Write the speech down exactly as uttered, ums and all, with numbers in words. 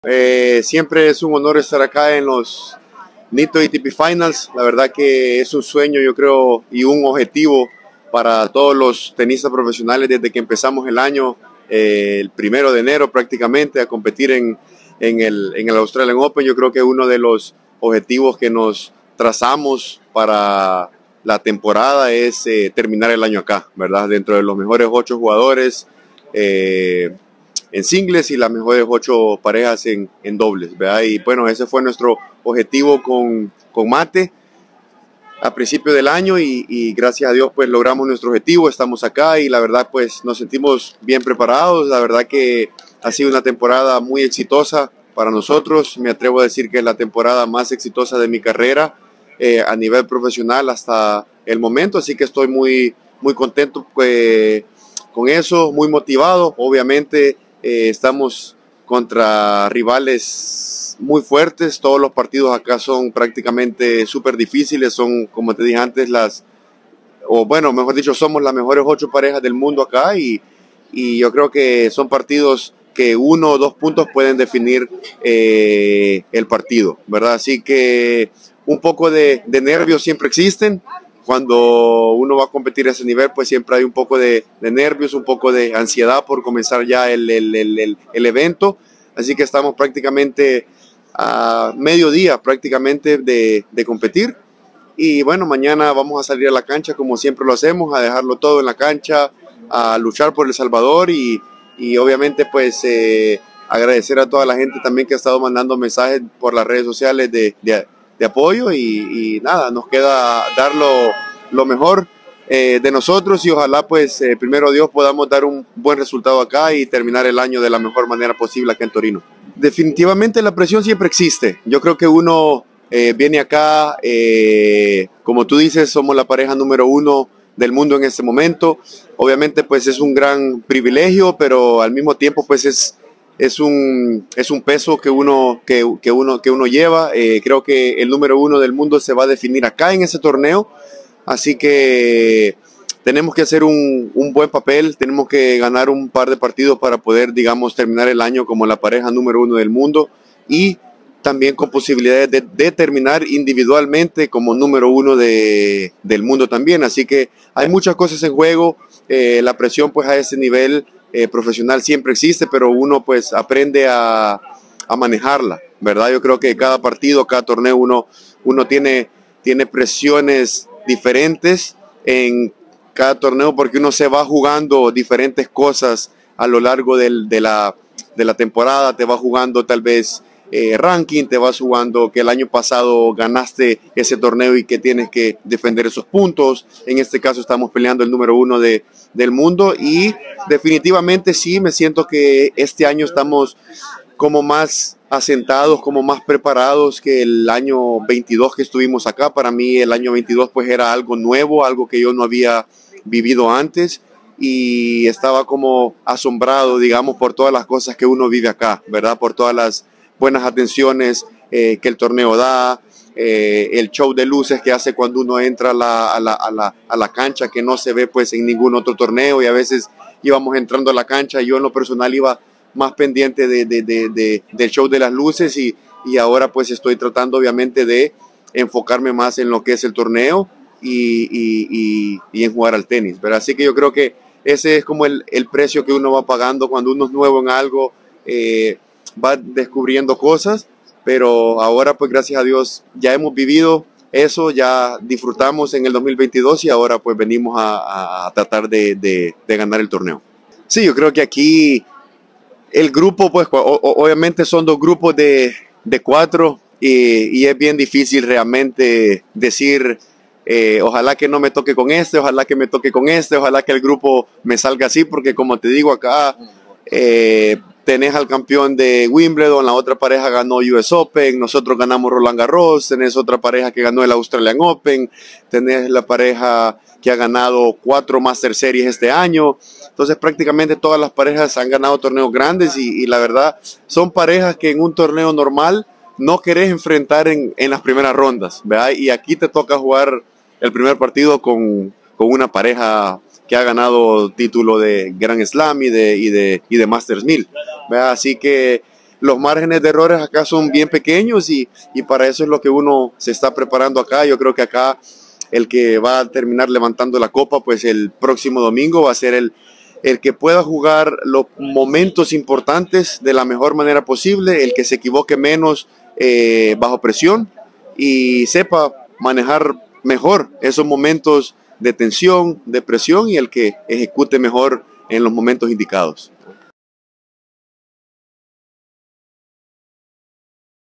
eh, siempre es un honor estar acá en los Nitto A T P Finals. La verdad que es un sueño, yo creo, y un objetivo para todos los tenistas profesionales desde que empezamos el año, eh, el primero de enero prácticamente, a competir en, en, el, en el Australian Open. Yo creo que uno de los objetivos que nos trazamos para la temporada es eh, terminar el año acá, ¿verdad? Dentro de los mejores ocho jugadores eh, en singles y las mejores ocho parejas en, en dobles, ¿verdad? Y bueno, ese fue nuestro objetivo con, con Mate a principio del año y, y gracias a Dios pues logramos nuestro objetivo, estamos acá y la verdad pues nos sentimos bien preparados. La verdad que ha sido una temporada muy exitosa para nosotros. Me atrevo a decir que es la temporada más exitosa de mi carrera eh, a nivel profesional hasta el momento, así que estoy muy, muy contento pues, con eso, muy motivado. Obviamente eh, estamos contra rivales muy fuertes, todos los partidos acá son prácticamente súper difíciles, son, como te dije antes, las, o bueno, mejor dicho, somos las mejores ocho parejas del mundo acá y, y yo creo que son partidos que uno o dos puntos pueden definir eh, el partido, ¿verdad? Así que un poco de, de nervios siempre existen. Cuando uno va a competir a ese nivel, pues siempre hay un poco de, de nervios, un poco de ansiedad por comenzar ya el, el, el, el, el evento. Así que estamos prácticamente a mediodía prácticamente de, de competir. Y bueno, mañana vamos a salir a la cancha como siempre lo hacemos, a dejarlo todo en la cancha, a luchar por El Salvador y, y obviamente pues eh, agradecer a toda la gente también que ha estado mandando mensajes por las redes sociales de, de, de apoyo y, y nada, nos queda dar lo, lo mejor eh, de nosotros y ojalá pues eh, primero Dios podamos dar un buen resultado acá y terminar el año de la mejor manera posible acá en Torino. Definitivamente la presión siempre existe. Yo creo que uno eh, viene acá, eh, como tú dices, somos la pareja número uno del mundo en este momento. Obviamente pues es un gran privilegio, pero al mismo tiempo pues es, es, un, es un peso que uno, que, que uno, que uno lleva. Eh, creo que el número uno del mundo se va a definir acá en ese torneo. Así que tenemos que hacer un, un buen papel, tenemos que ganar un par de partidos para poder, digamos, terminar el año como la pareja número uno del mundo y también con posibilidades de, de terminar individualmente como número uno de, del mundo también. Así que hay muchas cosas en juego, eh, la presión pues a ese nivel eh, profesional siempre existe, pero uno pues aprende a, a manejarla, ¿verdad? Yo creo que cada partido, cada torneo uno, uno tiene, tiene presiones diferentes en cada torneo porque uno se va jugando diferentes cosas a lo largo del, de, la, de la temporada, te va jugando tal vez eh, ranking, te vas jugando que el año pasado ganaste ese torneo y que tienes que defender esos puntos. En este caso estamos peleando el número uno de, del mundo y definitivamente sí, me siento que este año estamos como más asentados, como más preparados que el año veintidós que estuvimos acá. Para mí el año veintidós pues era algo nuevo, algo que yo no había vivido antes y estaba como asombrado, digamos, por todas las cosas que uno vive acá, ¿verdad? Por todas las buenas atenciones eh, que el torneo da, eh, el show de luces que hace cuando uno entra a la, a, la, a, la, a la cancha que no se ve pues en ningún otro torneo y a veces íbamos entrando a la cancha y yo en lo personal iba más pendiente de, de, de, de, del show de las luces y, y ahora pues estoy tratando obviamente de enfocarme más en lo que es el torneo y, y, y, y en jugar al tenis, ¿verdad? Así que yo creo que ese es como el, el precio que uno va pagando cuando uno es nuevo en algo, eh, va descubriendo cosas, pero ahora pues gracias a Dios ya hemos vivido eso, ya disfrutamos en el dos mil veintidós y ahora pues venimos a, a tratar de, de, de ganar el torneo. Sí, yo creo que aquí el grupo, pues o, o, obviamente son dos grupos de, de cuatro y, y es bien difícil realmente decir, eh, ojalá que no me toque con este, ojalá que me toque con este, ojalá que el grupo me salga así, porque como te digo acá, eh, tenés al campeón de Wimbledon, la otra pareja ganó U S Open, nosotros ganamos Roland Garros, tenés otra pareja que ganó el Australian Open, tenés la pareja que ha ganado cuatro Master Series este año. Entonces prácticamente todas las parejas han ganado torneos grandes y, y la verdad son parejas que en un torneo normal no querés enfrentar en, en las primeras rondas, ¿verdad? Y aquí te toca jugar el primer partido con, con una pareja que ha ganado título de Grand Slam y de, y de, y de Masters mil, ¿verdad? Así que los márgenes de errores acá son bien pequeños y, y para eso es lo que uno se está preparando acá. Yo creo que acá el que va a terminar levantando la copa, pues el próximo domingo va a ser el, el que pueda jugar los momentos importantes de la mejor manera posible, el que se equivoque menos eh, bajo presión y sepa manejar mejor esos momentos de tensión, de presión y el que ejecute mejor en los momentos indicados.